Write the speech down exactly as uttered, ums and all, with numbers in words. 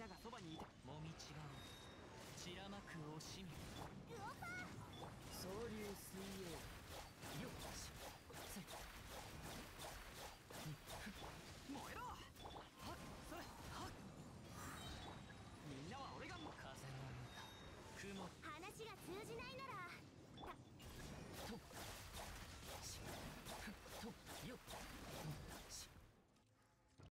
ながそばにいて。 もみ違う散らまく惜し